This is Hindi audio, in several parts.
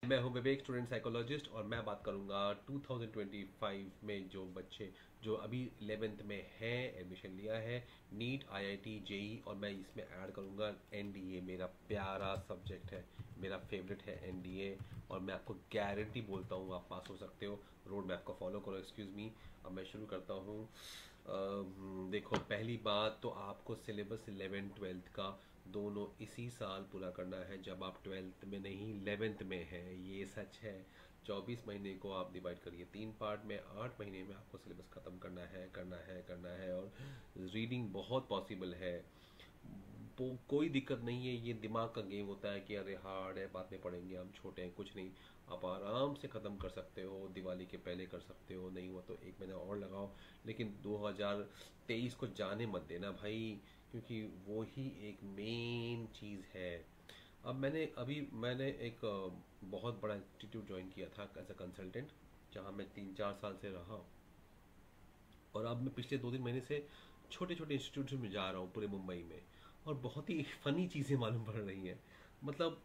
मैं हूं विवेक, स्टूडेंट साइकोलॉजिस्ट, और मैं बात करूंगा 2025 में जो बच्चे जो अभी 11th में हैं, एडमिशन लिया है, नीट, आईआईटी, जेई, और मैं इसमें ऐड करूंगा एनडीए। मेरा प्यारा सब्जेक्ट है, मेरा फेवरेट है एनडीए, और मैं आपको गारंटी बोलता हूँ आप पास हो सकते हो। रोड मैप को फॉलो करो। एक्सक्यूज़ मी, अब मैं शुरू करता हूँ। देखो, पहली बात तो आपको सिलेबस 11th-12th का दोनों इसी साल पूरा करना है, जब आप 12th में नहीं 11th में हैं। ये सच है। 24 महीने को आप डिवाइड करिए 3 पार्ट में, 8 महीने में आपको सिलेबस ख़त्म करना है, करना है, करना है। और रीडिंग बहुत पॉसिबल है, कोई दिक्कत नहीं है। ये दिमाग का गेम होता है कि अरे हार्ड है, बाद में पढ़ेंगे, हम छोटे हैं, कुछ नहीं। आप आराम से ख़त्म कर सकते हो, दिवाली के पहले कर सकते हो, नहीं हुआ तो 1 महीना और लगाओ। लेकिन 2023 को जाने मत देना भाई, क्योंकि वो ही एक मेन चीज़ है। अब मैंने एक बहुत बड़ा इंस्टीट्यूट ज्वाइन किया था एज अ कंसल्टेंट, जहाँ मैं 3-4 साल से रहा। और अब मैं पिछले 2-3 महीने से छोटे छोटे इंस्टीट्यूट में जा रहा हूँ पूरे मुंबई में, और बहुत ही फ़नी चीज़ें मालूम पड़ रही हैं। मतलब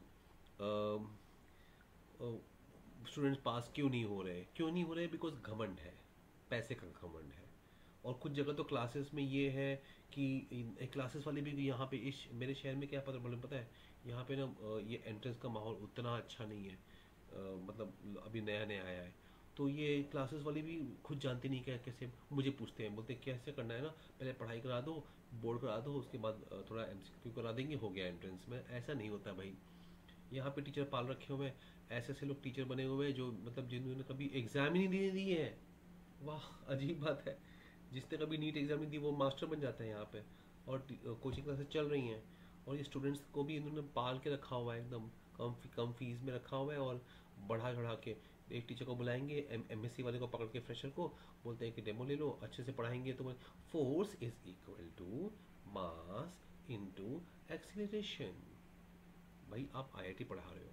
स्टूडेंट्स पास क्यों नहीं हो रहे? बिकॉज घमंड है, पैसे का घमंड है। और कुछ जगह तो क्लासेस में ये है कि क्लासेस वाले भी यहाँ पे इस मेरे शहर में क्या पता है, यहाँ पे ना ये एंट्रेंस का माहौल उतना अच्छा नहीं है। मतलब अभी नया नया आया है, तो ये क्लासेस वाले भी खुद जानते नहीं क्या कैसे। मुझे पूछते हैं, बोलते हैं कैसे करना है ना, पहले पढ़ाई करा दो, बोर्ड करा दो, उसके बाद थोड़ा एमसीक्यू करा देंगे, हो गया एंट्रेंस में। ऐसा नहीं होता भाई। यहाँ पे टीचर पाल रखे हुए हैं, ऐसे ऐसे लोग टीचर बने हुए हैं जो मतलब जिन्होंने कभी एग्जाम ही नहीं दिए है। वाह, अजीब बात है। जिसने कभी नीट एग्जाम नहीं दी वो मास्टर बन जाता है यहाँ पे। और कोचिंग क्लासेस चल रही हैं, और ये स्टूडेंट्स को भी इन्होंने पाल के रखा हुआ है, एकदम कम फीस में रखा हुआ है। और बढ़ा चढ़ा के एक टीचर को बुलाएंगे, एमएससी वाले को पकड़ के, फ्रेशर को बोलते हैं कि डेमो ले लो, अच्छे से पढ़ाएंगे तो force is equal to mass into acceleration. भाई आप आईआईटी पढ़ा रहे हो,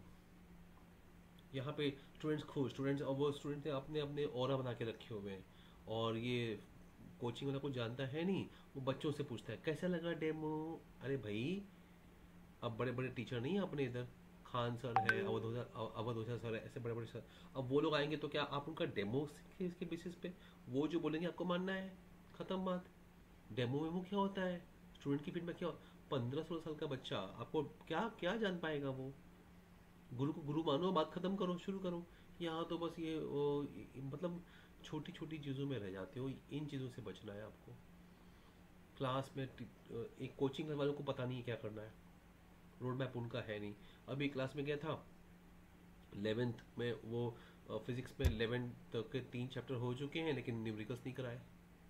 यहाँ पे स्टूडेंट्स खुश, स्टूडेंट्स, और वो स्टूडेंट ने अपने अपने ऑरा बना के रखे हुए हैं। और ये कोचिंग वाला कुछ जानता है नहीं, वो बच्चों से पूछता है कैसा लगा डेमो। अरे भाई, अब बड़े बड़े टीचर नहीं है अपने इधर, खान सर है, अवध ओझा सर है, ऐसे बड़े बड़े सर। अब वो लोग आएंगे तो क्या आप उनका डेमो सीखे इसके बेसिस पे? वो जो बोलेंगे आपको मानना है, खत्म बात। डेमो वेमो क्या होता है? स्टूडेंट की फीडबैक क्या 15-16 साल का बच्चा आपको क्या क्या जान पाएगा वो? गुरु को गुरु मानो, बात खत्म करो, शुरू करो। यहाँ तो बस मतलब छोटी छोटी चीज़ों में रह जाते हो। इन चीज़ों से बचना है आपको। क्लास में एक कोचिंग वालों को पता नहीं है क्या करना है, रोड मैप उनका है नहीं। अभी क्लास में गया था 11th में, वो फिजिक्स में 11th तक के 3 चैप्टर हो चुके हैं, लेकिन न्यूमेरिकल्स नहीं कराए।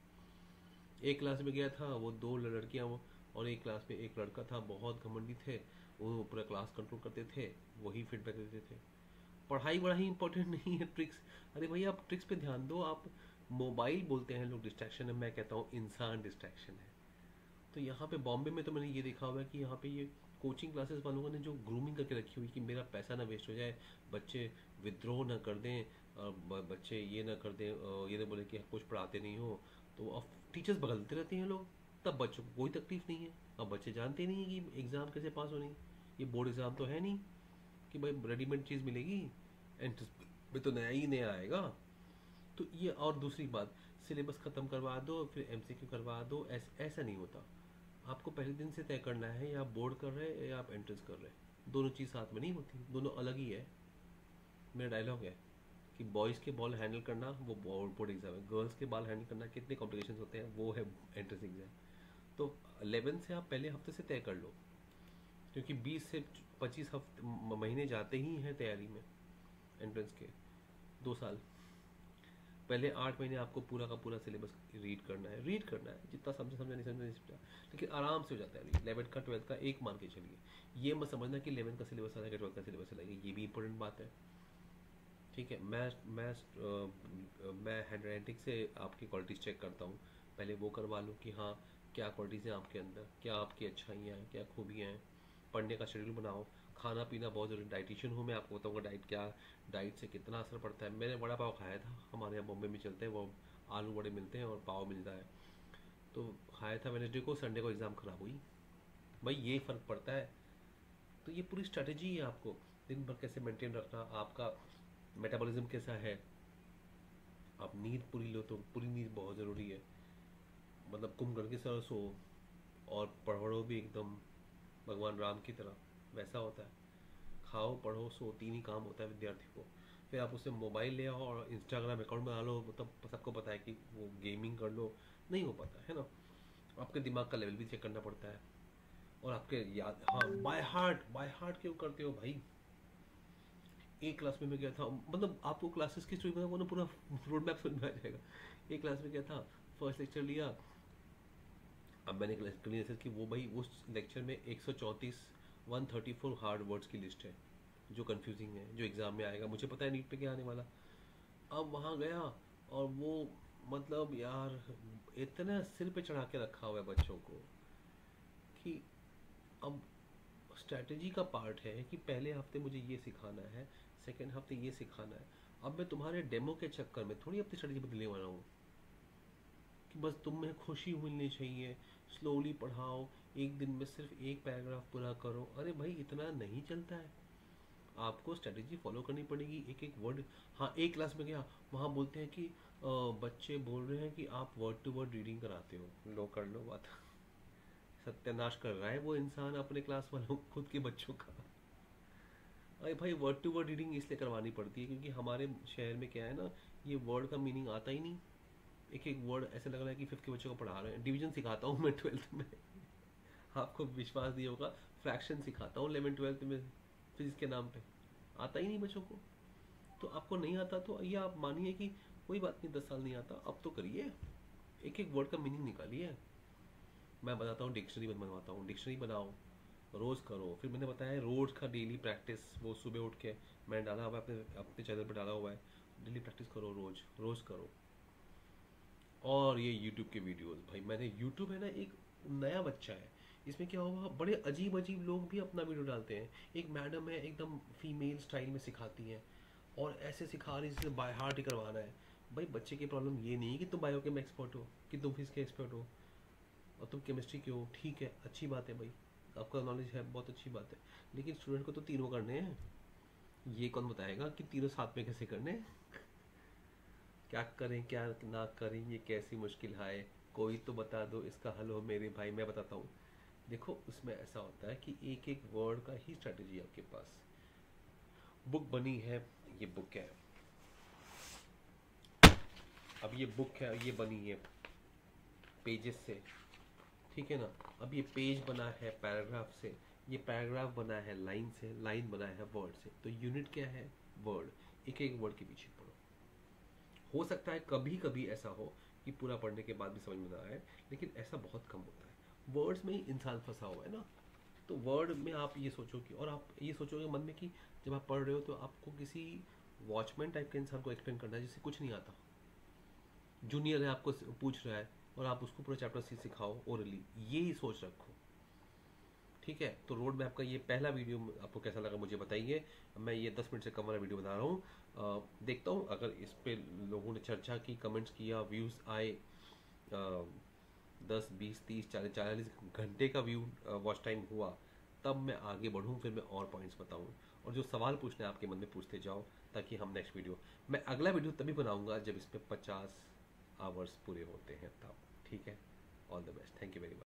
एक क्लास में गया था, वो 2 लड़कियां, वो और एक क्लास में एक लड़का था, बहुत घमंडी थे। वो पूरा क्लास कंट्रोल करते थे, वही फीडबैक देते थे। पढ़ाई वढ़ाई इंपॉर्टेंट नहीं है, ट्रिक्स। अरे भैया आप ट्रिक्स पे ध्यान दो। आप मोबाइल बोलते हैं लोग डिस्ट्रैक्शन है, मैं कहता हूँ इंसान डिस्ट्रैक्शन है। तो यहाँ पे बॉम्बे में तो मैंने ये देखा हुआ है कि यहाँ पे ये कोचिंग क्लासेस वालों ने जो ग्रूमिंग करके रखी हुई कि मेरा पैसा ना वेस्ट हो जाए, बच्चे विद्रोह ना कर दें, बच्चे ये ना कर दें, ये ना बोले कि कुछ पढ़ाते नहीं हो। तो अब टीचर्स बदलते रहते हैं लोग, तब बच्चों को कोई तकलीफ नहीं है। अब बच्चे जानते नहीं हैं कि एग्ज़ाम कैसे पास होनी। ये बोर्ड एग्ज़ाम तो है नहीं कि भाई रेडीमेड चीज़ मिलेगी, एंट्रेंस में तो नया ही नया आएगा। तो ये, और दूसरी बात, सिलेबस ख़त्म करवा दो फिर एमसीक्यू करवा दो, ऐसा नहीं होता। आपको पहले दिन से तय करना है, या आप बोर्ड कर रहे हैं या आप एंट्रेंस कर रहे हैं। दोनों चीज़ साथ में नहीं होती, दोनों अलग ही है। मेरा डायलॉग है कि बॉयज़ के बॉल हैंडल करना वो बोर्ड एग्जाम है, गर्ल्स के बॉल हैंडल करना कितने कॉम्प्लिकेशन होते हैं वो है एंट्रेंस एग्जाम। तो 11 से आप पहले हफ्ते से तय कर लो, क्योंकि 20 से 25 महीने जाते ही हैं तैयारी में एंट्रेंस के। 2 साल पहले 8 महीने आपको पूरा का पूरा सिलेबस रीड करना है, जितना समझे समझा, नहीं समझा नहीं समझा, लेकिन आराम से हो जाता है। 11th का 12th का एक मान के चलिए, ये मत समझना कि 11th का सिलेबस अलग है, 12th का सिलेबस अलग है, ये भी इंपॉर्टेंट बात है। ठीक है, मैं हैंड राइटिंग से आपकी क्वालिटीज़ चेक करता हूँ। पहले वो करवा लूँ कि हाँ, क्या क्वालिटीज़ हैं आपके अंदर, क्या आपकी अच्छाइयाँ हैं, क्या खूबियाँ हैं। पढ़ने का शेड्यूल बनाओ। खाना पीना बहुत ज़रूरी, डाइटिशियन हूँ मैं, आपको बताऊँगा डाइट से कितना असर पड़ता है। मैंने वड़ा पाव खाया था, हमारे यहाँ बॉम्बे में चलते हैं वो, आलू बड़े मिलते हैं और पाव मिलता है। तो खाया था वेनेसडे को, संडे को एग्ज़ाम ख़राब हुई। भाई ये फ़र्क पड़ता है। तो ये पूरी स्ट्रैटेजी है आपको। दिन भर कैसे मेंटेन रखना, आपका मेटाबॉलिज्म कैसा है, आप नींद पूरी लो तो पूरी नींद बहुत ज़रूरी है, मतलब कुंभकर्ण की तरह सो और पढ़ो भी एकदम भगवान राम की तरह, वैसा होता है। खाओ पढ़ो सो, तीन ही काम होता है विद्यार्थी को। फिर आप उससे मोबाइल ले आओ और इंस्टाग्राम अकाउंट बना लो, मतलब सबको पता है कि वो गेमिंग कर लो, नहीं हो पाता है ना। आपके दिमाग का लेवल भी चेक करना पड़ता है, और आपके याद, हाँ बाय हार्ट क्यों करते हो भाई। एक क्लास में मैं गया था, मतलब आपको क्लासेस की स्टोरी बताऊंगा ना, पूरा रोड मैप समझ में आ जाएगा। एक क्लास में गया था, फर्स्ट लेक्चर लिया। अब मैंने क्लियर कि वो भाई उस लेक्चर में 134 134 हार्ड वर्ड्स की लिस्ट है जो कंफ्यूजिंग है, जो एग्जाम में आएगा, मुझे पता है नीट पे क्या आने वाला। अब वहाँ गया और वो, मतलब यार इतना सिर पे चढ़ा के रखा हुआ है बच्चों को कि अब स्ट्रैटेजी का पार्ट है कि पहले हफ्ते मुझे ये सिखाना है, सेकेंड हफ्ते ये सिखाना है। अब मैं तुम्हारे डेमो के चक्कर में थोड़ी अपनी स्ट्रैटेजी बदलने वाला हूँ कि बस तुम्हें खुशी मिलनी चाहिए, स्लोली पढ़ाओ, एक दिन में सिर्फ एक पैराग्राफ पूरा करो। अरे भाई इतना नहीं चलता है, आपको स्ट्रेटेजी फॉलो करनी पड़ेगी, एक एक वर्ड। हाँ एक क्लास में गया, वहाँ बोलते हैं कि बच्चे बोल रहे हैं कि आप वर्ड टू वर्ड रीडिंग कराते हो, लो कर लो बात। सत्यानाश कर रहा है वो इंसान अपने क्लास वालों, खुद के बच्चों का। अरे भाई वर्ड टू वर्ड रीडिंग इसलिए करवानी पड़ती है क्योंकि हमारे शहर में क्या है ना, ये वर्ड का मीनिंग आता ही नहीं। एक एक वर्ड ऐसे लग रहा है कि फिफ्थ के बच्चों को पढ़ा रहे हैं। डिवीजन सिखाता हूँ मैं ट्वेल्थ में, आपको विश्वास नहीं होगा, फ्रैक्शन सिखाता हूँ 11th 12th में फिजिक्स के नाम पे, आता ही नहीं बच्चों को। तो आपको नहीं आता तो ये आप मानिए कि कोई बात नहीं, 10 साल नहीं आता, अब तो करिए, एक एक वर्ड का मीनिंग निकालिए। मैं बताता हूँ डिक्शनरी बनवाता हूँ, डिक्शनरी बनाओ, रोज़ करो। फिर मैंने बताया रोज़ का डेली प्रैक्टिस, वो सुबह उठ के मैंने डाला हुआ है, अपने अपने चैनल पर डाला हुआ है, डेली प्रैक्टिस करो, रोज़ रोज़ करो। और ये यूट्यूब के वीडियोस, भाई मैंने, यूट्यूब है ना एक नया बच्चा है, इसमें क्या हुआ, बड़े अजीब अजीब लोग भी अपना वीडियो डालते हैं। एक मैडम है एकदम फीमेल स्टाइल में सिखाती हैं, और ऐसे सिखा रही जिससे बाय हार्ट ही करवाना है। भाई बच्चे की प्रॉब्लम ये नहीं है कि तुम बायो के में एक्सपर्ट हो, कि तुम फिजिक्स के एक्सपर्ट हो, और तुम केमिस्ट्री के हो, ठीक है अच्छी बात है भाई, आपका नॉलेज है बहुत अच्छी बात है, लेकिन स्टूडेंट को तो तीनों करने हैं। ये कौन बताएगा कि तीनों साथ में कैसे करने हैं? क्या करें क्या ना करें, ये कैसी मुश्किल है, कोई तो बता दो इसका हल हो मेरे भाई। मैं बताता हूँ, देखो उसमें ऐसा होता है कि एक एक वर्ड का ही स्ट्रेटजी है आपके पास। बुक बनी है, ये बुक है, अब ये बुक है, ये बनी है पेजेस से, ठीक है ना। अब ये पेज बना है पैराग्राफ से, ये पैराग्राफ बना है लाइन से, लाइन बना है वर्ड से। तो यूनिट क्या है, वर्ड। एक एक वर्ड के पीछे पढ़ो। हो सकता है कभी कभी ऐसा हो कि पूरा पढ़ने के बाद भी समझ में ना आए, लेकिन ऐसा बहुत कम होता है। वर्ड्स में ही इंसान फंसा हुआ है ना, तो वर्ड में आप ये सोचो कि, और आप ये सोचोगे मन में कि जब आप पढ़ रहे हो तो आपको किसी वॉचमैन टाइप के इंसान को एक्सप्लेन करना है जिसे कुछ नहीं आता, जूनियर है आपको पूछ रहा है, और आप उसको पूरा चैप्टर सिखाओ ओरली, ये ही सोच रखो, ठीक है। तो रोड मैप का ये पहला वीडियो आपको कैसा लगा मुझे बताइए। मैं ये 10 मिनट से कम वाला वीडियो बना रहा हूँ, देखता हूँ अगर इस पे लोगों ने चर्चा की, कमेंट्स किया, व्यूज़ आए, 10 20 30 40 घंटे का व्यू वॉच टाइम हुआ, तब मैं आगे बढ़ूँ, फिर मैं और पॉइंट्स बताऊँ। और जो सवाल पूछना है आपके मन में पूछते जाओ, ताकि हम नेक्स्ट वीडियो, मैं अगला वीडियो तभी बनाऊँगा जब इसमें 50 आवर्स पूरे होते हैं तब, ठीक है। All the best, thank you very much.